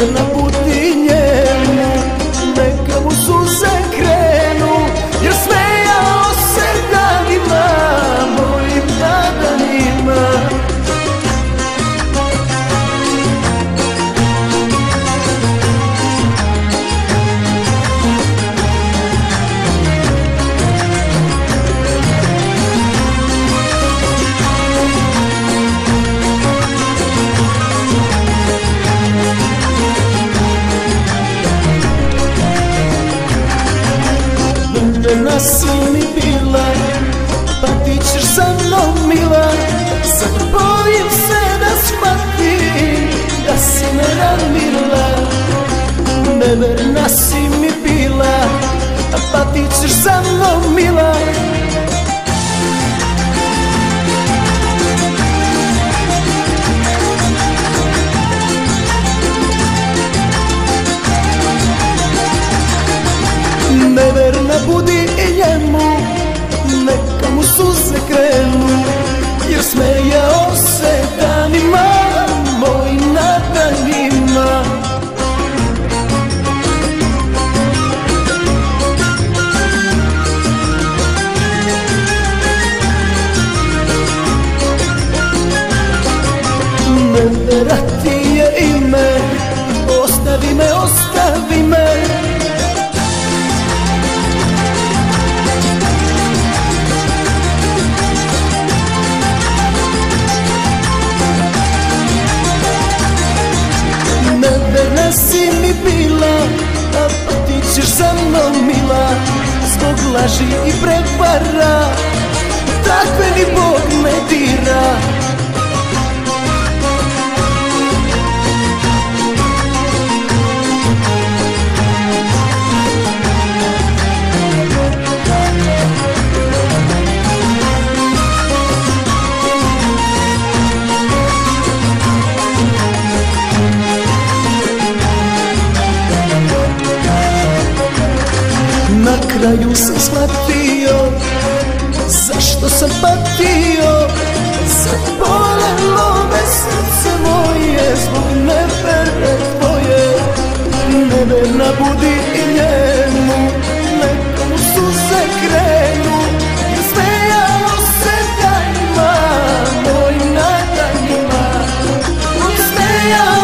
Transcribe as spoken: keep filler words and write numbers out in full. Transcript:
verna budi njemu, neka mu suze krenu, jer smejao se danima, mojim nadanima. Ljubljena si mi bila, pa ti ćeš sa mnom mila. Sad bojim se da shvatim da si me namirila. Neverna si mi bila, pa ti ćeš sa mnom mila. Neverna budi i njemu, neka mu suze krenu, jer smejao se danima, mojim nadanima. Nevera ti je ime, ostavi me, ostavi me. Neverna si mi bila, a pa ti ćeš sa mnom mila. Zbog laži i prevara, takve ni Bog ne dira. Na kraju sam shvatio zašto sam patio. Zabolelo me srce moje zbog neverne tvoje. Neverna budi i njemu, neka mu suze krenu, jer smejao se danima, mojim nadanima. On smejao